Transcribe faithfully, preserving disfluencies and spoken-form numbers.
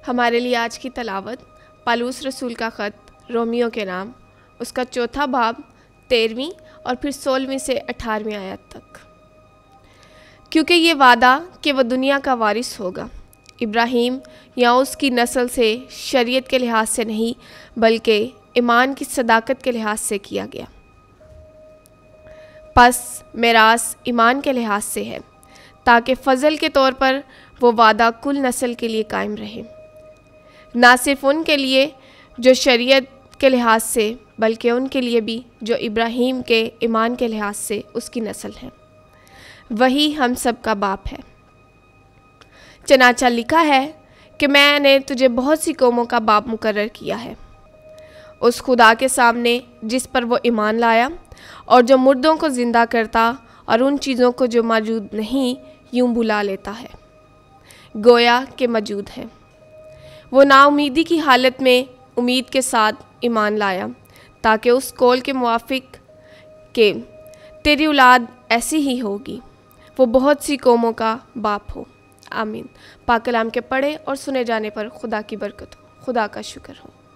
हमारे लिए आज की तलावत पालूस रसूल का ख़त रोमियो के नाम, उसका चौथा बाब तेरहवीं और फिर सोलहवीं से अठारहवीं आयत तक। क्योंकि ये वादा कि वह दुनिया का वारिस होगा इब्राहिम या उसकी नस्ल से शरीयत के लिहाज से नहीं बल्कि ईमान की सदाकत के लिहाज से किया गया। पस मेरास ईमान के लिहाज से है ताकि फ़ज़ल के तौर पर वो वादा कुल नस्ल के लिए कायम रहे, ना सिर्फ उनके लिए जो शरीयत के लिहाज से बल्कि उनके लिए भी जो इब्राहिम के ईमान के लिहाज से उसकी नस्ल है। वही हम सब का बाप है। चनाचा लिखा है कि मैंने तुझे बहुत सी कौमों का बाप मुकर्रर किया है, उस खुदा के सामने जिस पर वो ईमान लाया और जो मुर्दों को ज़िंदा करता और उन चीज़ों को जो मौजूद नहीं यूं बुला लेता है गोया के मौजूद है। वो नाउमीदी की हालत में उम्मीद के साथ ईमान लाया ताकि उस कौल के मुवाफिक के तेरी औलाद ऐसी ही होगी, वो बहुत सी कौमों का बाप हो। आमीन। पाक कलाम के पढ़े और सुने जाने पर खुदा की बरकत हो। खुदा का शुक्र हो।